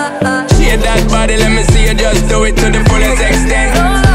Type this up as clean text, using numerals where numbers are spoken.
Shake that body, let me see you just do it to the fullest extent.